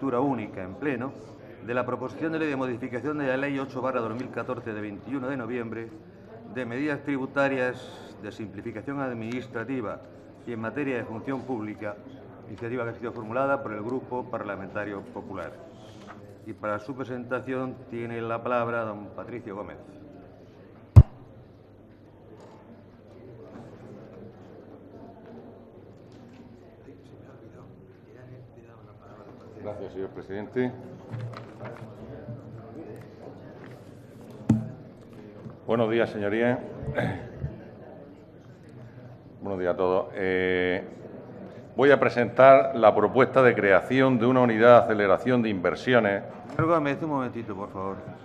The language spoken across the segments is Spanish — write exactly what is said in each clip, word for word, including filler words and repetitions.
lectura única en pleno de la proposición de ley de modificación de la Ley ocho barra dos mil catorce de veintiuno de noviembre de medidas tributarias de simplificación administrativa y en materia de función pública, iniciativa que ha sido formulada por el Grupo Parlamentario Popular. Y para su presentación tiene la palabra don Patricio Gómez. Gracias, señor presidente. Buenos días, señorías. Buenos días a todos. Eh, voy a presentar la propuesta de creación de una unidad de aceleración de inversiones. Señor Gómez, un momentito, por favor. Sí.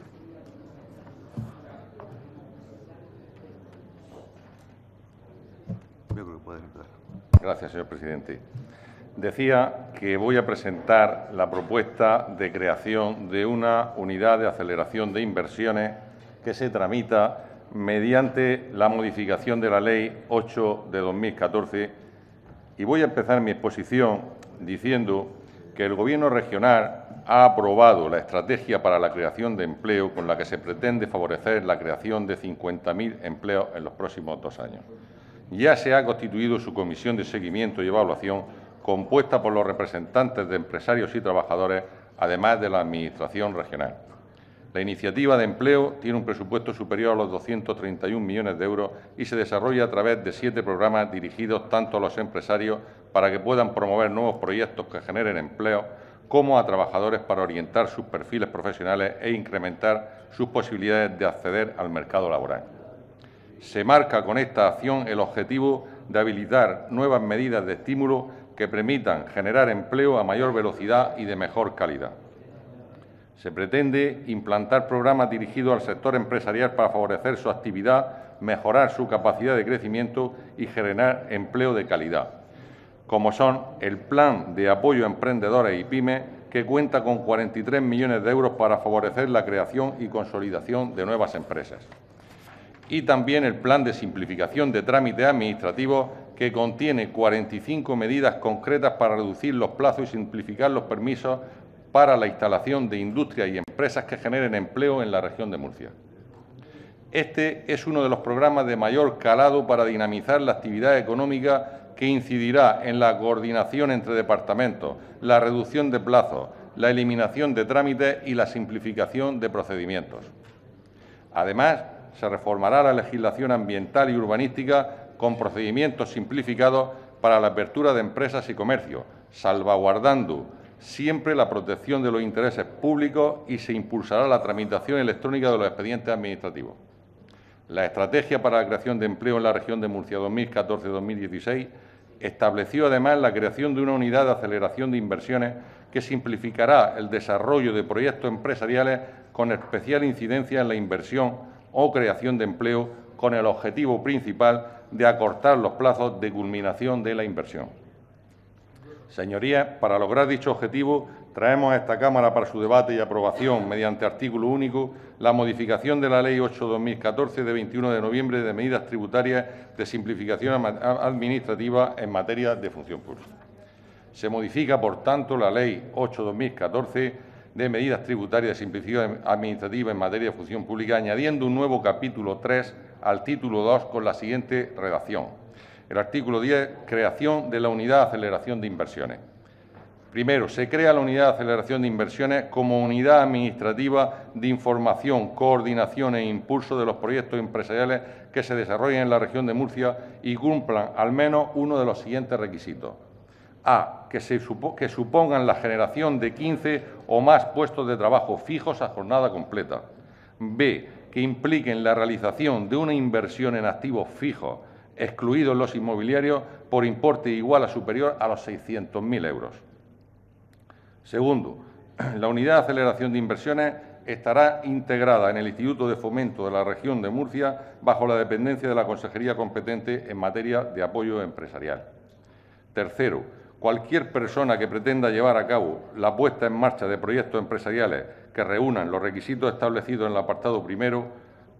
Yo creo que pueden empezar. Gracias, señor presidente. Decía que voy a presentar la propuesta de creación de una unidad de aceleración de inversiones que se tramita mediante la modificación de la Ley ocho de dos mil catorce, y voy a empezar mi exposición diciendo que el Gobierno regional ha aprobado la estrategia para la creación de empleo con la que se pretende favorecer la creación de cincuenta mil empleos en los próximos dos años. Ya se ha constituido su comisión de seguimiento y evaluación, compuesta por los representantes de empresarios y trabajadores, además de la Administración regional. La iniciativa de empleo tiene un presupuesto superior a los doscientos treinta y un millones de euros y se desarrolla a través de siete programas dirigidos tanto a los empresarios para que puedan promover nuevos proyectos que generen empleo, como a trabajadores para orientar sus perfiles profesionales e incrementar sus posibilidades de acceder al mercado laboral. Se marca con esta acción el objetivo de habilitar nuevas medidas de estímulo que permitan generar empleo a mayor velocidad y de mejor calidad. Se pretende implantar programas dirigidos al sector empresarial para favorecer su actividad, mejorar su capacidad de crecimiento y generar empleo de calidad, como son el Plan de Apoyo a Emprendedores y Pymes, que cuenta con cuarenta y tres millones de euros para favorecer la creación y consolidación de nuevas empresas, y también el Plan de Simplificación de Trámites Administrativos, que contiene cuarenta y cinco medidas concretas para reducir los plazos y simplificar los permisos para la instalación de industrias y empresas que generen empleo en la región de Murcia. Este es uno de los programas de mayor calado para dinamizar la actividad económica, que incidirá en la coordinación entre departamentos, la reducción de plazos, la eliminación de trámites y la simplificación de procedimientos. Además, se reformará la legislación ambiental y urbanística con procedimientos simplificados para la apertura de empresas y comercios, salvaguardando siempre la protección de los intereses públicos, y se impulsará la tramitación electrónica de los expedientes administrativos. La Estrategia para la Creación de Empleo en la Región de Murcia dos mil catorce a dos mil dieciséis estableció además la creación de una unidad de aceleración de inversiones que simplificará el desarrollo de proyectos empresariales con especial incidencia en la inversión o creación de empleo, con el objetivo principal de acortar los plazos de culminación de la inversión. Señorías, para lograr dicho objetivo, traemos a esta Cámara para su debate y aprobación, mediante artículo único, la modificación de la Ley ocho barra dos mil catorce de veintiuno de noviembre de medidas tributarias de simplificación administrativa en materia de función pública. Se modifica, por tanto, la Ley ocho barra dos mil catorce de medidas tributarias de simplificación administrativa en materia de función pública, añadiendo un nuevo capítulo tres al título dos con la siguiente redacción. El artículo diez, creación de la unidad de aceleración de inversiones. Primero, se crea la unidad de aceleración de inversiones como unidad administrativa de información, coordinación e impulso de los proyectos empresariales que se desarrollen en la región de Murcia y cumplan al menos uno de los siguientes requisitos. A. Que, se supo, que supongan la generación de quince o más puestos de trabajo fijos a jornada completa. B. Que impliquen la realización de una inversión en activos fijos, excluidos los inmobiliarios, por importe igual o superior a los seiscientos mil euros. Segundo, la unidad de aceleración de inversiones estará integrada en el Instituto de Fomento de la Región de Murcia, bajo la dependencia de la Consejería competente en materia de apoyo empresarial. Tercero, cualquier persona que pretenda llevar a cabo la puesta en marcha de proyectos empresariales que reúnan los requisitos establecidos en el apartado primero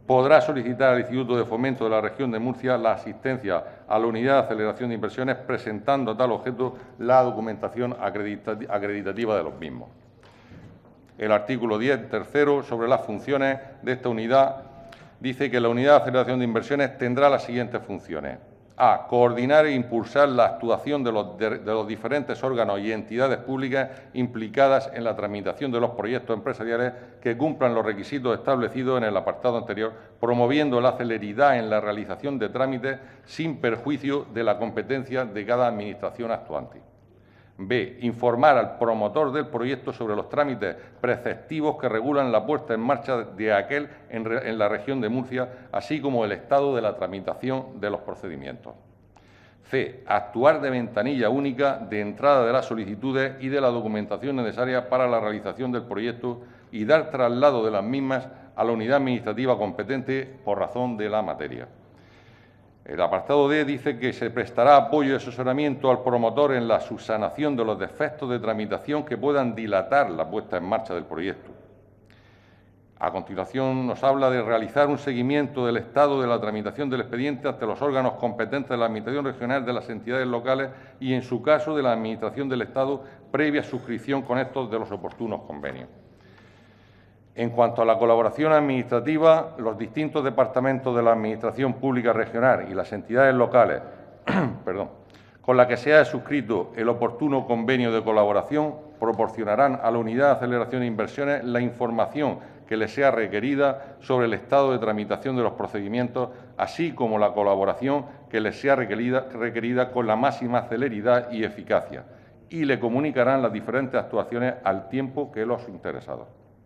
podrá solicitar al Instituto de Fomento de la Región de Murcia la asistencia a la Unidad de Aceleración de Inversiones, presentando a tal objeto la documentación acreditativa de los mismos. El artículo diez, tercero, sobre las funciones de esta unidad, dice que la Unidad de Aceleración de Inversiones tendrá las siguientes funciones. A. Coordinar e impulsar la actuación de los, de, de los diferentes órganos y entidades públicas implicadas en la tramitación de los proyectos empresariales que cumplan los requisitos establecidos en el apartado anterior, promoviendo la celeridad en la realización de trámites sin perjuicio de la competencia de cada administración actuante. B. Informar al promotor del proyecto sobre los trámites preceptivos que regulan la puesta en marcha de aquel en, re, en la región de Murcia, así como el estado de la tramitación de los procedimientos. C. Actuar de ventanilla única de entrada de las solicitudes y de la documentación necesaria para la realización del proyecto y dar traslado de las mismas a la unidad administrativa competente por razón de la materia. El apartado D dice que se prestará apoyo y asesoramiento al promotor en la subsanación de los defectos de tramitación que puedan dilatar la puesta en marcha del proyecto. A continuación nos habla de realizar un seguimiento del estado de la tramitación del expediente ante los órganos competentes de la Administración regional, de las entidades locales y, en su caso, de la Administración del Estado, previa suscripción con estos de los oportunos convenios. En cuanto a la colaboración administrativa, los distintos departamentos de la Administración Pública Regional y las entidades locales, perdón, con la que se haya suscrito el oportuno convenio de colaboración, proporcionarán a la Unidad de Aceleración de Inversiones la información que les sea requerida sobre el estado de tramitación de los procedimientos, así como la colaboración que les sea requerida, requerida con la máxima celeridad y eficacia, y le comunicarán las diferentes actuaciones al tiempo que los interesados.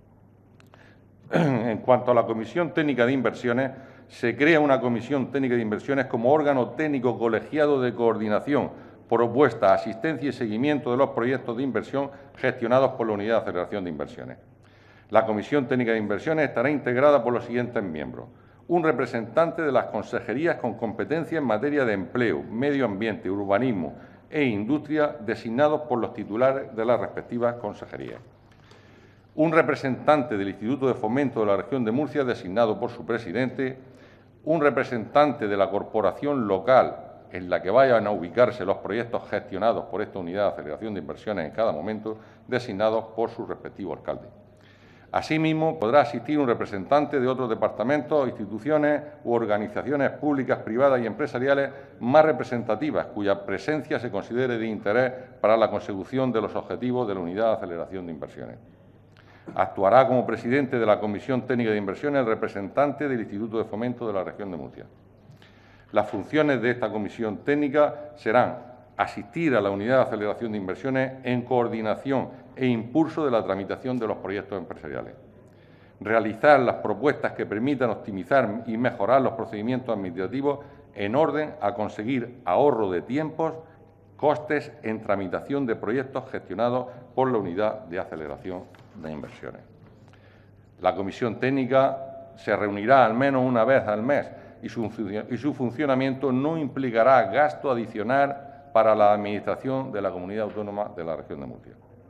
En cuanto a la Comisión Técnica de Inversiones, se crea una Comisión Técnica de Inversiones como órgano técnico colegiado de coordinación, propuesta, asistencia y seguimiento de los proyectos de inversión gestionados por la Unidad de Aceleración de Inversiones. La Comisión Técnica de Inversiones estará integrada por los siguientes miembros: un representante de las consejerías con competencia en materia de empleo, medio ambiente, urbanismo e industria, designados por los titulares de las respectivas consejerías; un representante del Instituto de Fomento de la Región de Murcia, designado por su presidente; un representante de la corporación local en la que vayan a ubicarse los proyectos gestionados por esta Unidad de Aceleración de Inversiones en cada momento, designados por su respectivo alcalde. Asimismo, podrá asistir un representante de otros departamentos, instituciones u organizaciones públicas, privadas y empresariales más representativas, cuya presencia se considere de interés para la consecución de los objetivos de la Unidad de Aceleración de Inversiones. Actuará como presidente de la Comisión Técnica de Inversiones el representante del Instituto de Fomento de la Región de Murcia. Las funciones de esta comisión técnica serán asistir a la Unidad de Aceleración de Inversiones en coordinación e impulso de la tramitación de los proyectos empresariales, realizar las propuestas que permitan optimizar y mejorar los procedimientos administrativos en orden a conseguir ahorro de tiempos, costes en tramitación de proyectos gestionados por la Unidad de Aceleración de Inversiones. La comisión técnica se reunirá al menos una vez al mes y su, y su funcionamiento no implicará gasto adicional para la Administración de la Comunidad Autónoma de la Región de Murcia.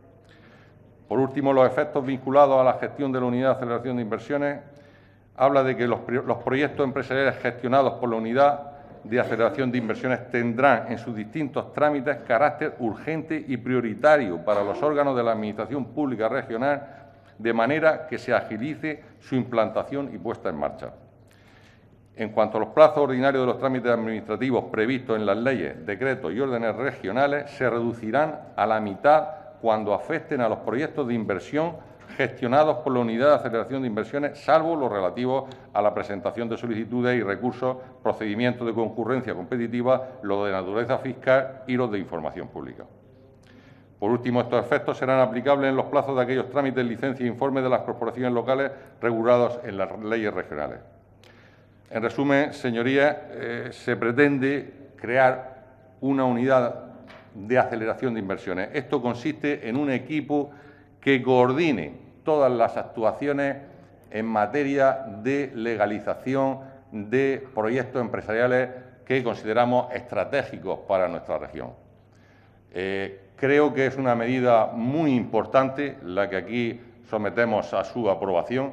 Por último, los efectos vinculados a la gestión de la Unidad de Aceleración de Inversiones habla de que los, los proyectos empresariales gestionados por la Unidad de Aceleración de Inversiones tendrán en sus distintos trámites carácter urgente y prioritario para los órganos de la Administración Pública Regional, de manera que se agilice su implantación y puesta en marcha. En cuanto a los plazos ordinarios de los trámites administrativos previstos en las leyes, decretos y órdenes regionales, se reducirán a la mitad cuando afecten a los proyectos de inversión gestionados por la Unidad de Aceleración de Inversiones, salvo los relativos a la presentación de solicitudes y recursos, procedimientos de concurrencia competitiva, los de naturaleza fiscal y los de información pública. Por último, estos efectos serán aplicables en los plazos de aquellos trámites, licencias e informes de las corporaciones locales regulados en las leyes regionales. En resumen, señorías, eh, se pretende crear una unidad de aceleración de inversiones. Esto consiste en un equipo que coordine todas las actuaciones en materia de legalización de proyectos empresariales que consideramos estratégicos para nuestra región. Eh, creo que es una medida muy importante la que aquí sometemos a su aprobación,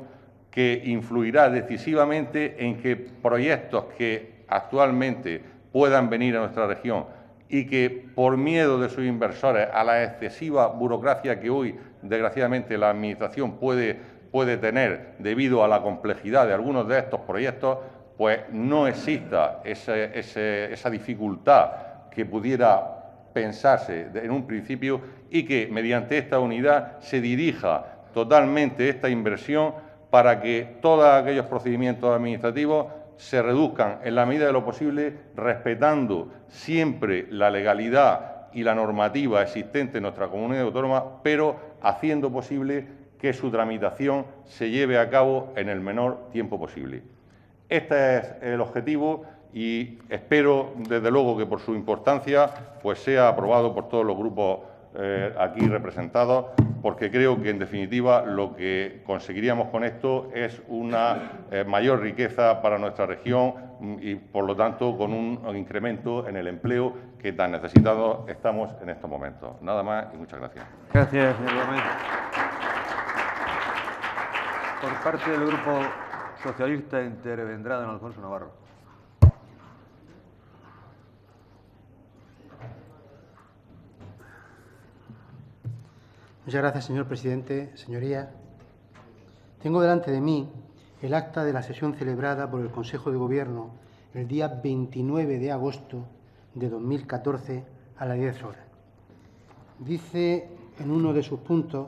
que influirá decisivamente en que proyectos que actualmente puedan venir a nuestra región y que, por miedo de sus inversores a la excesiva burocracia que hoy, desgraciadamente, la Administración puede, puede tener debido a la complejidad de algunos de estos proyectos, pues no exista ese, ese, esa dificultad que pudiera pensarse en un principio y que, mediante esta unidad, se dirija totalmente esta inversión para que todos aquellos procedimientos administrativos se reduzcan en la medida de lo posible, respetando siempre la legalidad y la normativa existente en nuestra comunidad autónoma, pero haciendo posible que su tramitación se lleve a cabo en el menor tiempo posible. Este es el objetivo y espero, desde luego, que por su importancia pues sea aprobado por todos los grupos eh, aquí representados, porque creo que, en definitiva, lo que conseguiríamos con esto es una eh, mayor riqueza para nuestra región y, por lo tanto, con un, un incremento en el empleo que tan necesitados estamos en estos momentos. Nada más y muchas gracias. Gracias, señor Gómez. Por parte del Grupo Socialista intervendrá don Alfonso Navarro. Muchas gracias, señor presidente. Señorías, tengo delante de mí el acta de la sesión celebrada por el Consejo de Gobierno el día veintinueve de agosto de dos mil catorce a las diez horas. Dice en uno de sus puntos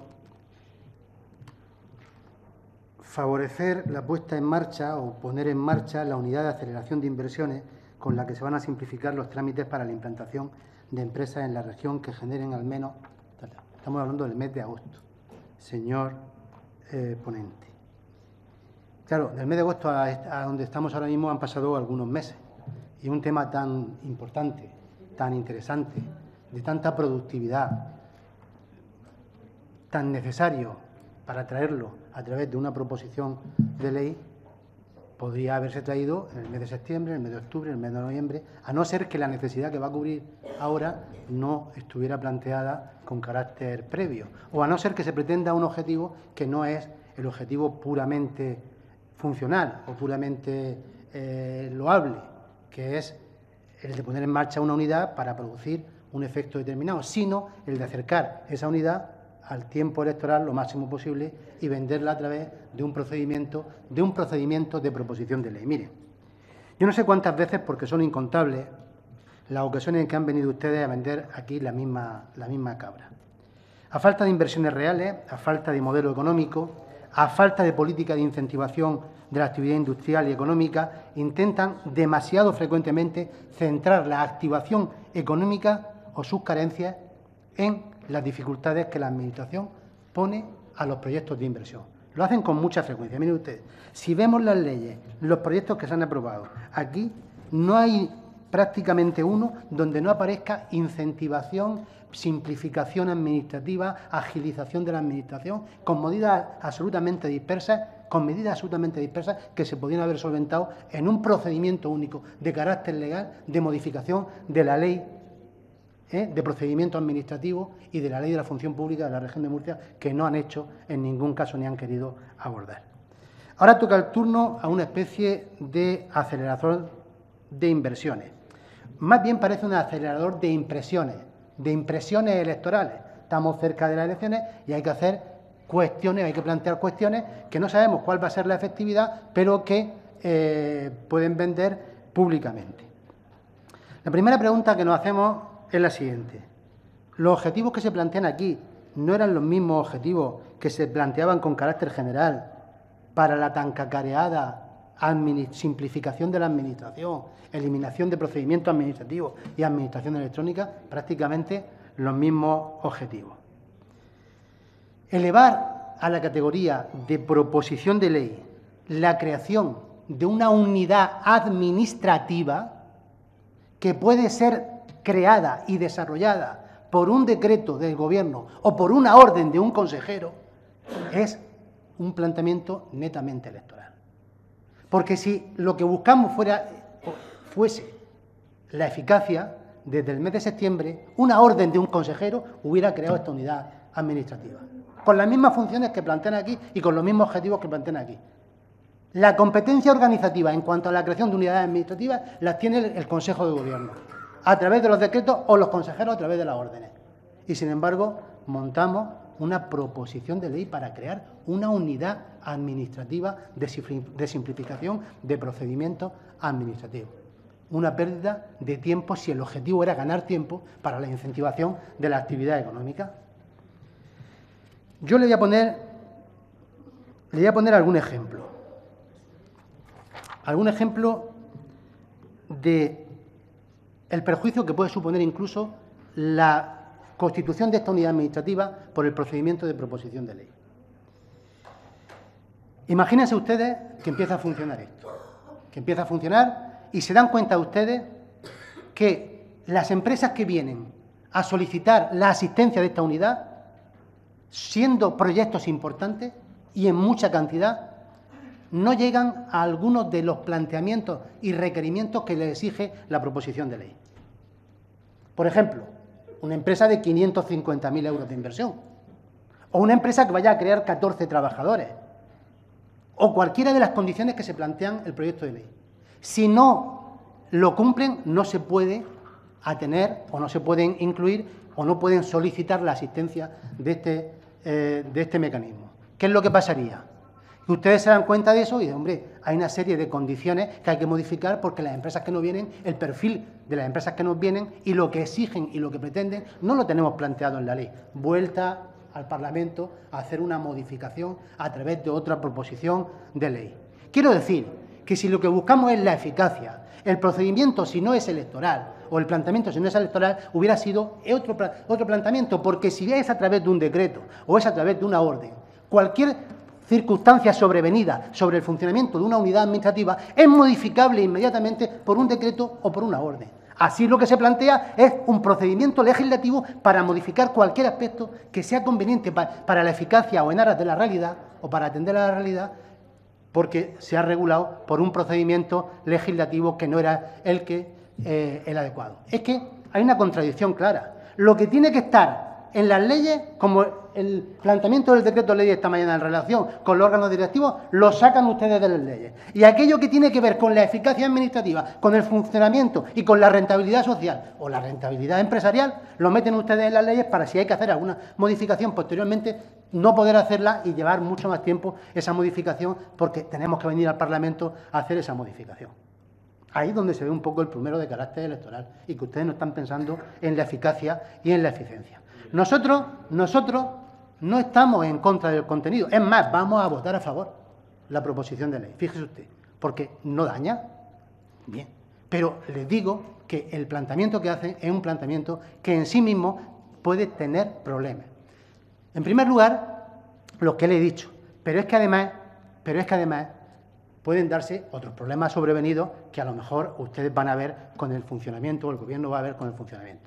favorecer la puesta en marcha o poner en marcha la unidad de aceleración de inversiones con la que se van a simplificar los trámites para la implantación de empresas en la región que generen al menos... Estamos hablando del mes de agosto, señor eh, ponente. Claro, del mes de agosto a, a donde estamos ahora mismo han pasado algunos meses y un tema tan importante, tan interesante, de tanta productividad, tan necesario para traerlo a través de una proposición de ley, podría haberse traído en el mes de septiembre, en el mes de octubre, en el mes de noviembre, a no ser que la necesidad que va a cubrir ahora no estuviera planteada con carácter previo, o a no ser que se pretenda un objetivo que no es el objetivo puramente funcional o puramente eh, loable, que es el de poner en marcha una unidad para producir un efecto determinado, sino el de acercar esa unidad al tiempo electoral lo máximo posible y venderla a través de un procedimiento, de un procedimiento de proposición de ley. Miren, yo no sé cuántas veces, porque son incontables, las ocasiones en que han venido ustedes a vender aquí la misma, la misma cabra. A falta de inversiones reales, a falta de modelo económico, a falta de política de incentivación de la actividad industrial y económica, intentan demasiado frecuentemente centrar la activación económica o sus carencias en las dificultades que la Administración pone a los proyectos de inversión. Lo hacen con mucha frecuencia. Miren ustedes, si vemos las leyes, los proyectos que se han aprobado, aquí no hay prácticamente uno donde no aparezca incentivación, simplificación administrativa, agilización de la Administración, con medidas absolutamente dispersas, con medidas absolutamente dispersas que se podían haber solventado en un procedimiento único de carácter legal de modificación de la ley ¿eh? de procedimiento administrativo y de la ley de la función pública de la región de Murcia, que no han hecho en ningún caso ni han querido abordar. Ahora toca el turno a una especie de acelerador de inversiones. Más bien parece un acelerador de impresiones, de impresiones electorales. Estamos cerca de las elecciones y hay que hacer cuestiones, hay que plantear cuestiones que no sabemos cuál va a ser la efectividad, pero que eh, pueden vender públicamente. La primera pregunta que nos hacemos es la siguiente. Los objetivos que se plantean aquí no eran los mismos objetivos que se planteaban con carácter general para la tan cacareada simplificación de la Administración, eliminación de procedimientos administrativos y administración electrónica, prácticamente los mismos objetivos. Elevar a la categoría de proposición de ley la creación de una unidad administrativa que puede ser creada y desarrollada por un decreto del Gobierno o por una orden de un consejero es un planteamiento netamente electoral. Porque si lo que buscamos fuera, fuese la eficacia, desde el mes de septiembre, una orden de un consejero hubiera creado esta unidad administrativa, con las mismas funciones que plantean aquí y con los mismos objetivos que plantean aquí. La competencia organizativa en cuanto a la creación de unidades administrativas las tiene el Consejo de Gobierno, a través de los decretos o los consejeros a través de las órdenes. Y, sin embargo, montamos una proposición de ley para crear una unidad administrativa de simplificación de procedimientos administrativos. Una pérdida de tiempo si el objetivo era ganar tiempo para la incentivación de la actividad económica. Yo le voy a poner, le voy a poner algún ejemplo. Algún ejemplo de el perjuicio que puede suponer incluso la constitución de esta unidad administrativa por el procedimiento de proposición de ley. Imagínense ustedes que empieza a funcionar esto, que empieza a funcionar y se dan cuenta ustedes que las empresas que vienen a solicitar la asistencia de esta unidad, siendo proyectos importantes y en mucha cantidad, no llegan a algunos de los planteamientos y requerimientos que les exige la proposición de ley. Por ejemplo, una empresa de quinientos cincuenta mil euros de inversión, o una empresa que vaya a crear catorce trabajadores, o cualquiera de las condiciones que se plantean el proyecto de ley. Si no lo cumplen, no se puede atener o no se pueden incluir o no pueden solicitar la asistencia de este, eh, de este mecanismo. ¿Qué es lo que pasaría? Que ustedes se dan cuenta de eso y dicen, hombre, hay una serie de condiciones que hay que modificar porque las empresas que nos vienen, el perfil de las empresas que nos vienen y lo que exigen y lo que pretenden, no lo tenemos planteado en la ley. Vuelta al Parlamento a hacer una modificación a través de otra proposición de ley. Quiero decir que si lo que buscamos es la eficacia, el procedimiento si no es electoral o el planteamiento si no es electoral hubiera sido otro, otro planteamiento, porque si es a través de un decreto o es a través de una orden, cualquier circunstancia sobrevenida sobre el funcionamiento de una unidad administrativa es modificable inmediatamente por un decreto o por una orden. Así lo que se plantea es un procedimiento legislativo para modificar cualquier aspecto que sea conveniente para, para la eficacia o en aras de la realidad o para atender a la realidad, porque se ha regulado por un procedimiento legislativo que no era el, que, eh, el adecuado. Es que hay una contradicción clara. Lo que tiene que estar en las leyes, como el planteamiento del decreto ley de esta mañana en relación con los órganos directivos, lo sacan ustedes de las leyes. Y aquello que tiene que ver con la eficacia administrativa, con el funcionamiento y con la rentabilidad social o la rentabilidad empresarial, lo meten ustedes en las leyes para, si hay que hacer alguna modificación posteriormente, no poder hacerla y llevar mucho más tiempo esa modificación, porque tenemos que venir al Parlamento a hacer esa modificación. Ahí es donde se ve un poco el primero de carácter electoral y que ustedes no están pensando en la eficacia y en la eficiencia. Nosotros, nosotros no estamos en contra del contenido. Es más, vamos a votar a favor la proposición de ley. Fíjese usted, porque no daña. Bien. Pero les digo que el planteamiento que hacen es un planteamiento que en sí mismo puede tener problemas. En primer lugar, lo que le he dicho. Pero es que además, pero es que además pueden darse otros problemas sobrevenidos que a lo mejor ustedes van a ver con el funcionamiento o el Gobierno va a ver con el funcionamiento.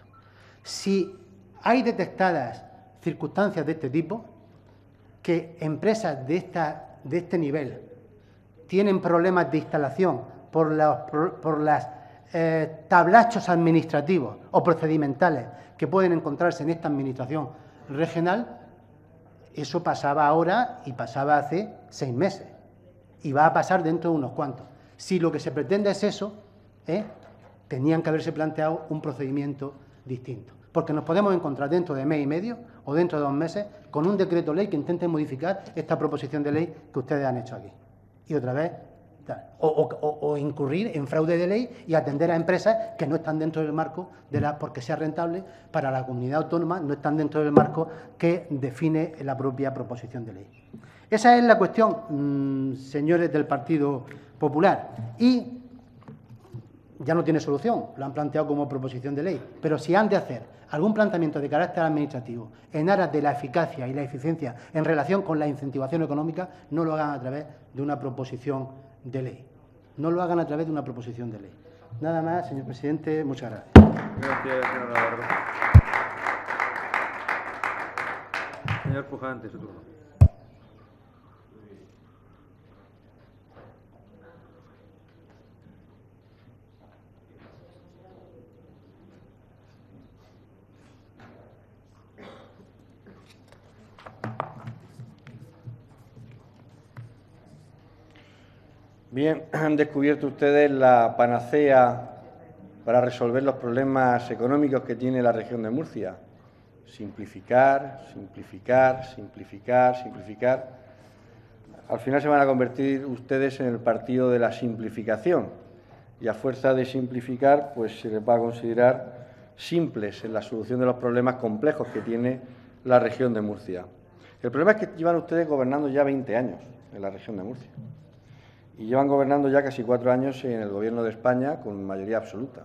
Si hay detectadas circunstancias de este tipo, que empresas de, esta, de este nivel tienen problemas de instalación por los por las, eh, tablachos administrativos o procedimentales que pueden encontrarse en esta administración regional, eso pasaba ahora y pasaba hace seis meses y va a pasar dentro de unos cuantos. Si lo que se pretende es eso, ¿eh? tenían que haberse planteado un procedimiento distinto. Porque nos podemos encontrar dentro de mes y medio o dentro de dos meses con un decreto ley que intente modificar esta proposición de ley que ustedes han hecho aquí. Y otra vez, o, o, o incurrir en fraude de ley y atender a empresas que no están dentro del marco, de la, porque sea rentable para la comunidad autónoma, no están dentro del marco que define la propia proposición de ley. Esa es la cuestión, mmm, señores del Partido Popular. Y ya no tiene solución, lo han planteado como proposición de ley, pero si han de hacer algún planteamiento de carácter administrativo en aras de la eficacia y la eficiencia en relación con la incentivación económica, no lo hagan a través de una proposición de ley. No lo hagan a través de una proposición de ley. Nada más, señor presidente, muchas gracias. Gracias, señor Navarro. Señor Pujante, su turno. Bien, han descubierto ustedes la panacea para resolver los problemas económicos que tiene la región de Murcia. Simplificar, simplificar, simplificar, simplificar. Al final se van a convertir ustedes en el partido de la simplificación y a fuerza de simplificar, pues se les va a considerar simples en la solución de los problemas complejos que tiene la región de Murcia. El problema es que llevan ustedes gobernando ya veinte años en la región de Murcia y llevan gobernando ya casi cuatro años en el Gobierno de España con mayoría absoluta.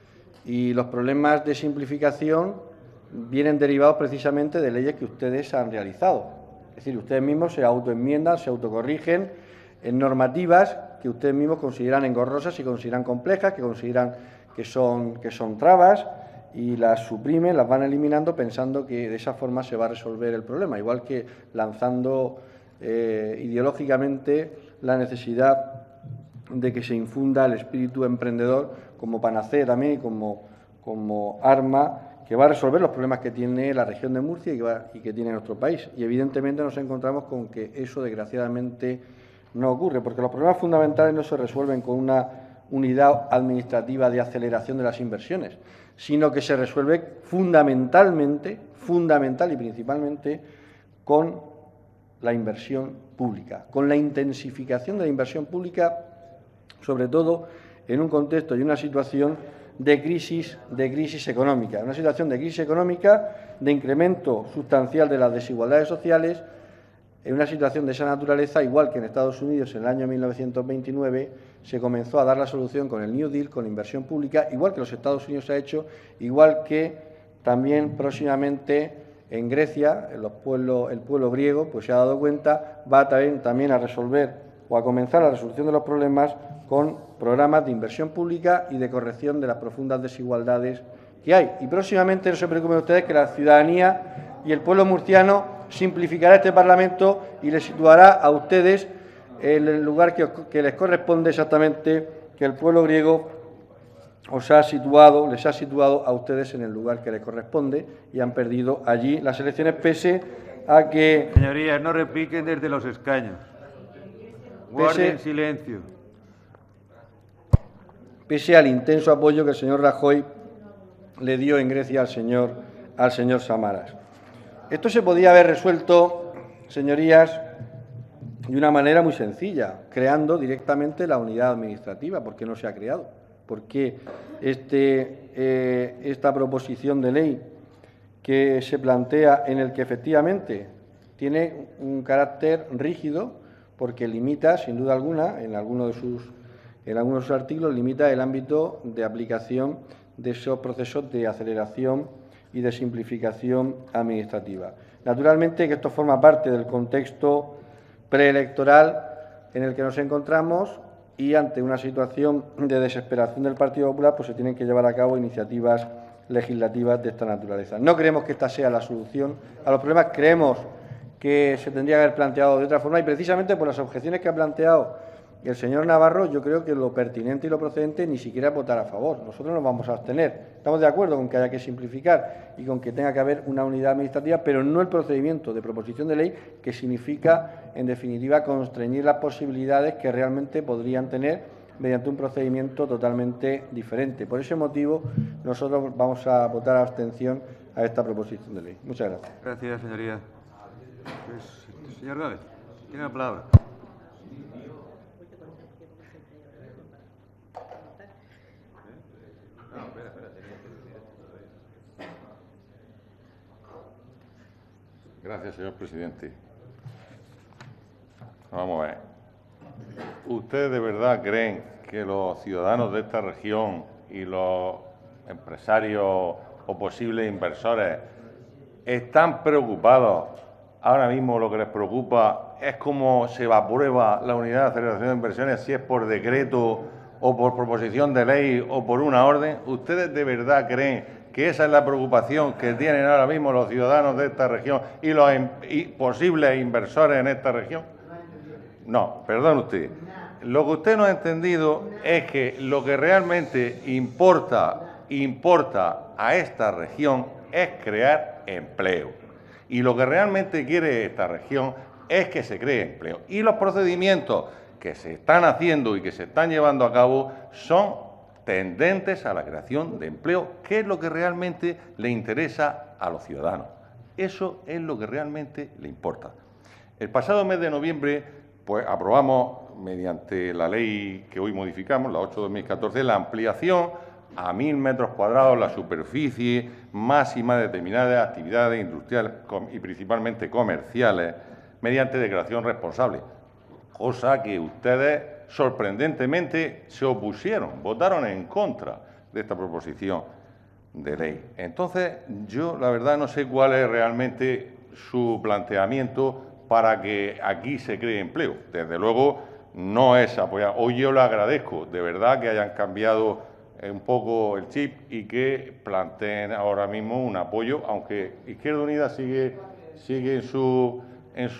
Y los problemas de simplificación vienen derivados precisamente de leyes que ustedes han realizado. Es decir, ustedes mismos se autoenmiendan, se autocorrigen en normativas que ustedes mismos consideran engorrosas y consideran complejas, que consideran que son, que son trabas, y las suprimen, las van eliminando pensando que de esa forma se va a resolver el problema, igual que lanzando eh, ideológicamente la necesidad de que se infunda el espíritu emprendedor como panacea también y como, como arma que va a resolver los problemas que tiene la región de Murcia y que, va, y que tiene nuestro país. Y evidentemente nos encontramos con que eso desgraciadamente no ocurre, porque los problemas fundamentales no se resuelven con una unidad administrativa de aceleración de las inversiones, sino que se resuelve fundamentalmente, fundamental y principalmente con la inversión pública, con la intensificación de la inversión pública, sobre todo en un contexto y una situación de crisis, de crisis económica, una situación de crisis económica, de incremento sustancial de las desigualdades sociales, en una situación de esa naturaleza, igual que en Estados Unidos en el año mil novecientos veintinueve se comenzó a dar la solución con el New Deal, con la inversión pública, igual que los Estados Unidos se ha hecho, igual que también próximamente en Grecia, en los pueblos, el pueblo griego, pues se ha dado cuenta, va también, también a resolver o a comenzar la resolución de los problemas con programas de inversión pública y de corrección de las profundas desigualdades que hay. Y próximamente, no se preocupen ustedes, que la ciudadanía y el pueblo murciano simplificará este Parlamento y les situará a ustedes en el lugar que, que les corresponde exactamente, que el pueblo griego os ha situado, les ha situado a ustedes en el lugar que les corresponde y han perdido allí las elecciones pese a que... Señorías, no repliquen desde los escaños. Guarden Pese, silencio. Pese al intenso apoyo que el señor Rajoy le dio en Grecia al señor, al señor Samaras. Esto se podía haber resuelto, señorías, de una manera muy sencilla, creando directamente la unidad administrativa. ¿Por qué no se ha creado? ¿Por qué este, eh, esta proposición de ley que se plantea, en el que efectivamente tiene un carácter rígido, porque limita, sin duda alguna, en algunos de sus, en algunos de sus artículos, limita el ámbito de aplicación de esos procesos de aceleración y de simplificación administrativa? Naturalmente que esto forma parte del contexto preelectoral en el que nos encontramos y ante una situación de desesperación del Partido Popular, pues se tienen que llevar a cabo iniciativas legislativas de esta naturaleza. No creemos que esta sea la solución a los problemas, creemos que se tendría que haber planteado de otra forma y precisamente por las objeciones que ha planteado el señor Navarro, yo creo que lo pertinente y lo procedente ni siquiera es votar a favor. Nosotros nos vamos a abstener. Estamos de acuerdo con que haya que simplificar y con que tenga que haber una unidad administrativa, pero no el procedimiento de proposición de ley que significa, en definitiva, constreñir las posibilidades que realmente podrían tener mediante un procedimiento totalmente diferente. Por ese motivo, nosotros vamos a votar a abstención a esta proposición de ley. Muchas gracias. Gracias, señoría. Pues, señor Gávez, tiene la palabra. Gracias, señor presidente. Vamos a ver. ¿Ustedes de verdad creen que los ciudadanos de esta región y los empresarios o posibles inversores están preocupados? Ahora mismo lo que les preocupa es cómo se aprueba la unidad de aceleración de inversiones, si es por decreto o por proposición de ley o por una orden. ¿Ustedes de verdad creen que esa es la preocupación que tienen ahora mismo los ciudadanos de esta región y los y posibles inversores en esta región? No, perdón usted. Lo que usted no ha entendido es que lo que realmente importa, importa a esta región es crear empleo. Y lo que realmente quiere esta región es que se cree empleo. Y los procedimientos que se están haciendo y que se están llevando a cabo son tendentes a la creación de empleo, que es lo que realmente le interesa a los ciudadanos. Eso es lo que realmente le importa. El pasado mes de noviembre, pues aprobamos, mediante la ley que hoy modificamos, la ocho barra dos mil catorce, la ampliación a mil metros cuadrados la superficie máxima de determinadas actividades industriales y principalmente comerciales mediante declaración responsable, cosa que ustedes sorprendentemente se opusieron, votaron en contra de esta proposición de ley. Entonces, yo la verdad no sé cuál es realmente su planteamiento para que aquí se cree empleo. Desde luego, no es apoyar. Hoy yo le agradezco, de verdad, que hayan cambiado un poco el chip y que planteen ahora mismo un apoyo, aunque Izquierda Unida sigue, sigue en su, en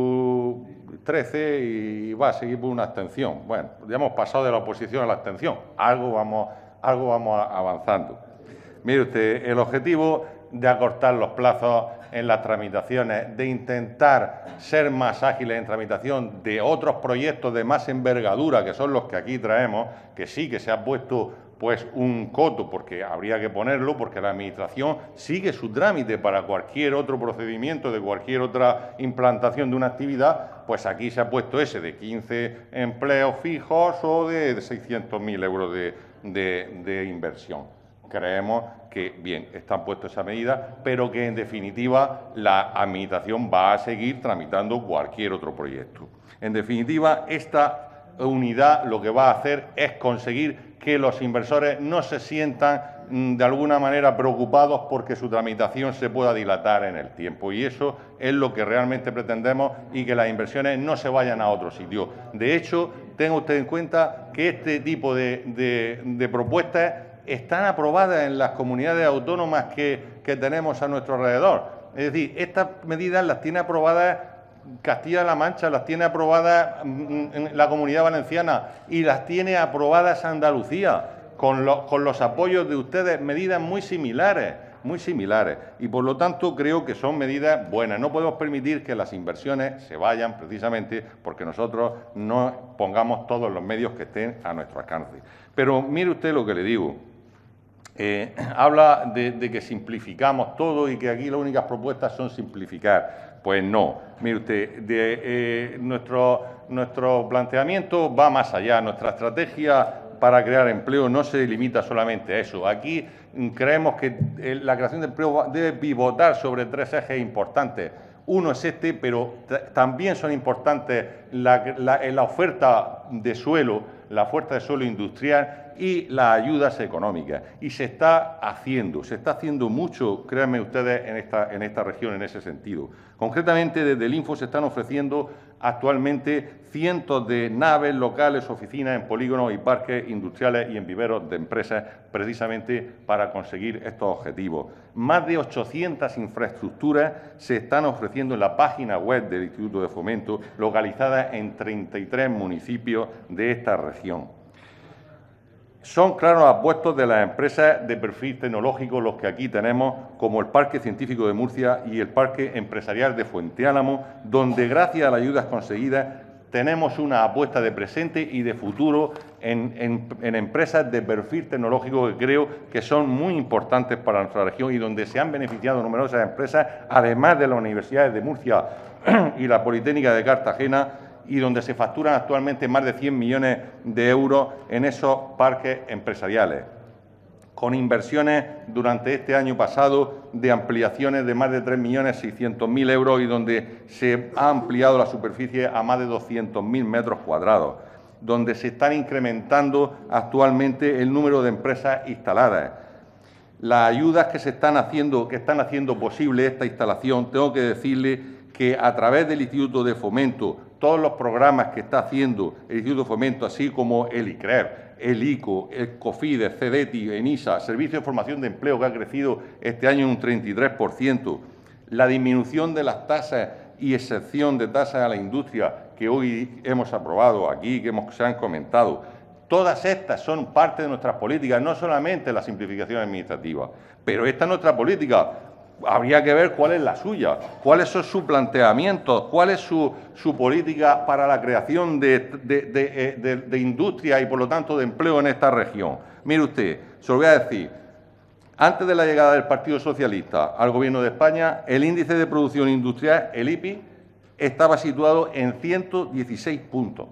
su trece y va a seguir por una abstención. Bueno, ya hemos pasado de la oposición a la abstención, algo vamos, algo vamos avanzando. Mire usted, el objetivo de acortar los plazos en las tramitaciones, de intentar ser más ágiles en tramitación de otros proyectos de más envergadura, que son los que aquí traemos, que sí que se ha puesto pues un coto, porque habría que ponerlo, porque la Administración sigue su trámite para cualquier otro procedimiento, de cualquier otra implantación de una actividad, pues aquí se ha puesto ese de quince empleos fijos o de seiscientos mil euros de, de, de inversión. Creemos que, bien, están puestas esas medidas, pero que, en definitiva, la Administración va a seguir tramitando cualquier otro proyecto. En definitiva, esta unidad lo que va a hacer es conseguir que los inversores no se sientan mm, de alguna manera preocupados porque su tramitación se pueda dilatar en el tiempo. Y eso es lo que realmente pretendemos, y que las inversiones no se vayan a otro sitio. De hecho, tenga usted en cuenta que este tipo de, de, de propuestas están aprobadas en las comunidades autónomas que, que tenemos a nuestro alrededor. Es decir, estas medidas las tiene aprobadas Castilla-La Mancha, las tiene aprobadas en la Comunidad Valenciana y las tiene aprobadas Andalucía, con, lo, con los apoyos de ustedes, medidas muy similares, muy similares. Y, por lo tanto, creo que son medidas buenas. No podemos permitir que las inversiones se vayan precisamente porque nosotros no pongamos todos los medios que estén a nuestro alcance. Pero mire usted lo que le digo. Eh, habla de, de que simplificamos todo y que aquí las únicas propuestas son simplificar. Pues no. Mire usted, de, eh, nuestro, nuestro planteamiento va más allá. Nuestra estrategia para crear empleo no se limita solamente a eso. Aquí creemos que la creación de empleo debe pivotar sobre tres ejes importantes. Uno es este, pero también son importantes la, la, la oferta de suelo, la oferta de suelo industrial y las ayudas económicas. Y se está haciendo, se está haciendo mucho, créanme ustedes, en esta, en esta región en ese sentido. Concretamente, desde el Info se están ofreciendo actualmente cientos de naves, locales, oficinas en polígonos y parques industriales y en viveros de empresas, precisamente para conseguir estos objetivos. Más de ochocientas infraestructuras se están ofreciendo en la página web del Instituto de Fomento, localizadas en treinta y tres municipios de esta región. Son claros apuestos de las empresas de perfil tecnológico los que aquí tenemos, como el Parque Científico de Murcia y el Parque Empresarial de Fuente Álamo, donde, gracias a las ayudas conseguidas, tenemos una apuesta de presente y de futuro en, en, en empresas de perfil tecnológico que creo que son muy importantes para nuestra región y donde se han beneficiado numerosas empresas, además de las universidades de Murcia y la Politécnica de Cartagena, y donde se facturan actualmente más de cien millones de euros en esos parques empresariales, con inversiones durante este año pasado de ampliaciones de más de tres millones seiscientos mil euros y donde se ha ampliado la superficie a más de doscientos mil metros cuadrados, donde se están incrementando actualmente el número de empresas instaladas. Las ayudas que se están haciendo, que están haciendo posible esta instalación, tengo que decirle que a través del Instituto de Fomento, todos los programas que está haciendo el Instituto de Fomento, así como el I C R E F, el ICO, el COFIDES, CEDETI, ENISA, Servicio de Formación de Empleo, que ha crecido este año en un treinta y tres por ciento, la disminución de las tasas y excepción de tasas a la industria que hoy hemos aprobado aquí, que hemos, se han comentado, todas estas son parte de nuestras políticas, no solamente la simplificación administrativa, pero esta es nuestra política. habría que ver cuál es la suya, cuáles son sus planteamientos, cuál es su, su política para la creación de, de, de, de, de industria y, por lo tanto, de empleo en esta región. Mire usted, se lo voy a decir, antes de la llegada del Partido Socialista al Gobierno de España, el índice de producción industrial, el I P I, estaba situado en ciento dieciséis puntos.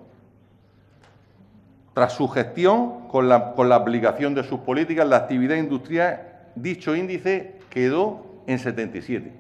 Tras su gestión, con la, con la aplicación de sus políticas, la actividad industrial, dicho índice quedó en setenta y siete.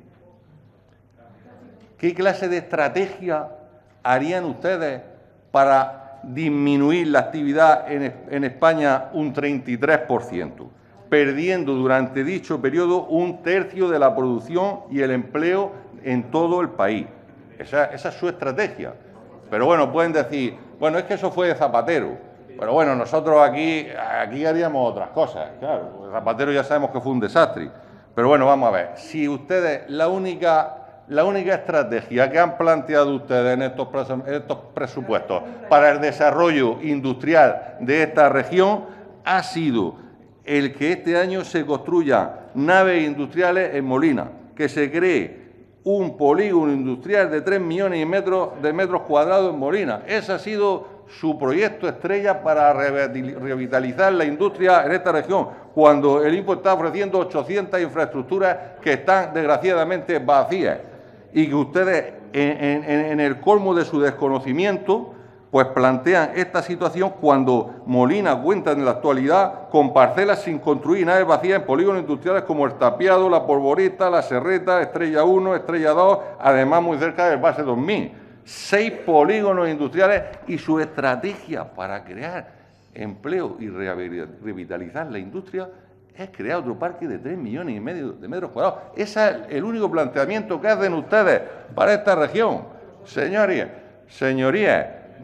¿Qué clase de estrategia harían ustedes para disminuir la actividad en, en España un treinta y tres por ciento, perdiendo durante dicho periodo un tercio de la producción y el empleo en todo el país? Esa, esa es su estrategia. Pero bueno, pueden decir, bueno, es que eso fue de Zapatero. Pero bueno, nosotros aquí, aquí haríamos otras cosas. Claro, Zapatero ya sabemos que fue un desastre. Pero bueno, vamos a ver. Si ustedes, la única, la única estrategia que han planteado ustedes en estos, en estos presupuestos para el desarrollo industrial de esta región ha sido el que este año se construyan naves industriales en Molina, que se cree un polígono industrial de tres millones y metros de metros cuadrados en Molina. Ese ha sido su proyecto estrella para revitalizar la industria en esta región, cuando el I N P O está ofreciendo ochocientas infraestructuras que están desgraciadamente vacías, y que ustedes, en, en, en el colmo de su desconocimiento, pues plantean esta situación cuando Molina cuenta en la actualidad con parcelas sin construir, naves vacías en polígonos industriales como el Tapiado, la Polvorita, la Serreta, Estrella uno, Estrella dos, además muy cerca del Base dos mil. Seis polígonos industriales, y su estrategia para crear empleo y revitalizar la industria es crear otro parque de tres millones y medio de metros cuadrados. Ese es el único planteamiento que hacen ustedes para esta región. Señorías, señorías,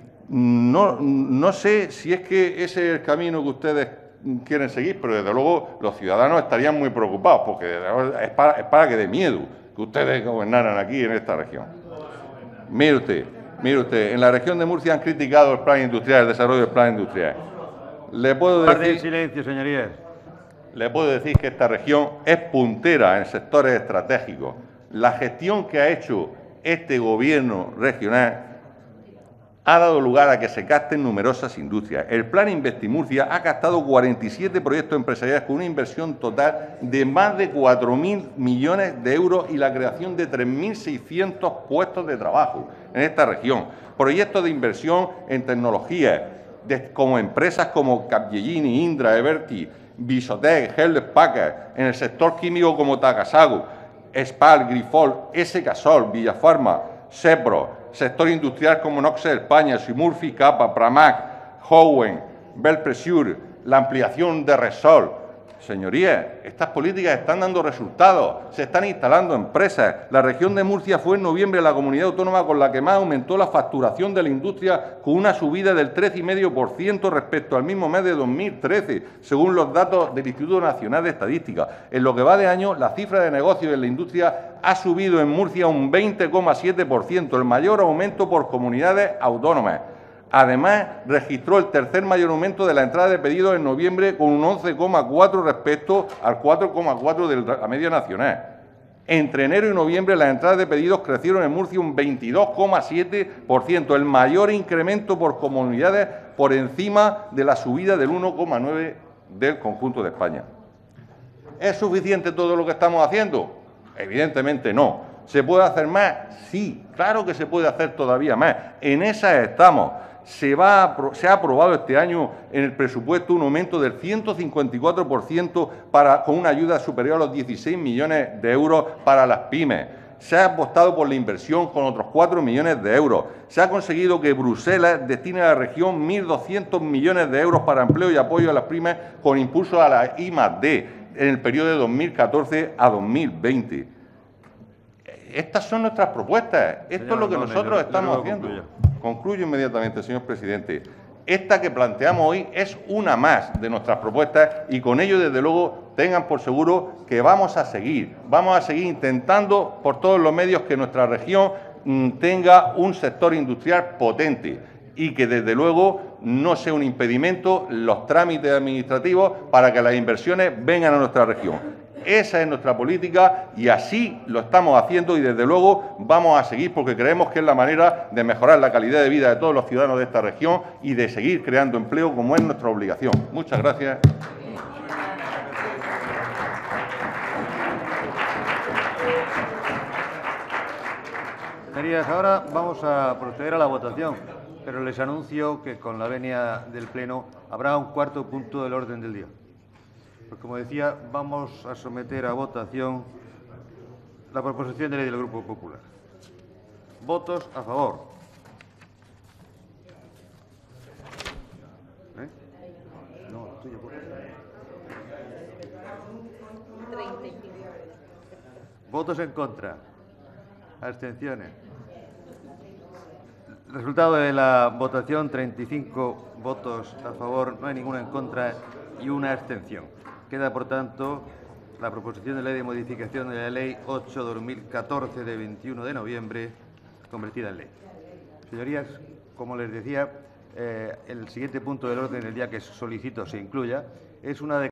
no, no sé si es que ese es el camino que ustedes quieren seguir, pero desde luego los ciudadanos estarían muy preocupados, porque es para, es para que dé miedo que ustedes gobernaran aquí en esta región. Mire usted, mire usted, en la región de Murcia han criticado el plan industrial, el desarrollo del plan industrial. Le puedo decir, silencio, señorías. Le puedo decir que esta región es puntera en sectores estratégicos. La gestión que ha hecho este gobierno regional ha dado lugar a que se capten numerosas industrias. El Plan Investimurcia ha captado cuarenta y siete proyectos empresariales con una inversión total de más de cuatro mil millones de euros y la creación de tres mil seiscientos puestos de trabajo en esta región. Proyectos de inversión en tecnología, de, como empresas como Capgemini, Indra, Everty, Bisotec, Hewlett Packard, en el sector químico como Takasago, Spal, Grifol, S. Casol, Villafarma, Sepro, sector industrial como Noxel, España, Simurfi, Capa, Pramac, Howen, Belpressure, la ampliación de Resol. Señorías, estas políticas están dando resultados, se están instalando empresas. La región de Murcia fue en noviembre la comunidad autónoma con la que más aumentó la facturación de la industria, con una subida del trece coma cinco por ciento respecto al mismo mes de dos mil trece, según los datos del Instituto Nacional de Estadística. En lo que va de año, la cifra de negocios en la industria ha subido en Murcia un veinte coma siete por ciento, el mayor aumento por comunidades autónomas. Además, registró el tercer mayor aumento de la entrada de pedidos en noviembre, con un once coma cuatro por ciento respecto al cuatro coma cuatro por ciento de la media nacional. Entre enero y noviembre, las entradas de pedidos crecieron en Murcia un veintidós coma siete por ciento, el mayor incremento por comunidades por encima de la subida del uno coma nueve por ciento del conjunto de España. ¿Es suficiente todo lo que estamos haciendo? Evidentemente no. ¿Se puede hacer más? Sí, claro que se puede hacer todavía más. En esas estamos. Se, va a, se ha aprobado este año en el presupuesto un aumento del ciento cincuenta y cuatro por ciento para, con una ayuda superior a los dieciséis millones de euros para las pymes. Se ha apostado por la inversión con otros cuatro millones de euros. Se ha conseguido que Bruselas destine a la región mil doscientos millones de euros para empleo y apoyo a las pymes con impulso a la I más D en el periodo de dos mil catorce a dos mil veinte. Estas son nuestras propuestas. Esto es lo que nosotros estamos haciendo. Concluyo inmediatamente, señor presidente. Esta que planteamos hoy es una más de nuestras propuestas y con ello, desde luego, tengan por seguro que vamos a seguir. Vamos a seguir intentando por todos los medios que nuestra región mmm, tenga un sector industrial potente y que, desde luego, no sea un impedimento los trámites administrativos para que las inversiones vengan a nuestra región. Esa es nuestra política y así lo estamos haciendo y desde luego vamos a seguir porque creemos que es la manera de mejorar la calidad de vida de todos los ciudadanos de esta región y de seguir creando empleo como es nuestra obligación. Muchas gracias. Señorías, ahora vamos a proceder a la votación, pero les anuncio que con la venia del Pleno habrá un cuarto punto del orden del día. Pues, como decía, vamos a someter a votación la proposición de ley del Grupo Popular. ¿Votos a favor? ¿Eh? No, el tuyo, por favor. ¿Votos en contra? ¿Abstenciones? Resultado de la votación, treinta y cinco votos a favor, no hay ninguno en contra y una abstención. Queda, por tanto, la proposición de ley de modificación de la Ley ocho barra dos mil catorce de veintiuno de noviembre convertida en ley. Señorías, como les decía, eh, el siguiente punto del orden del día que solicito se incluya es una de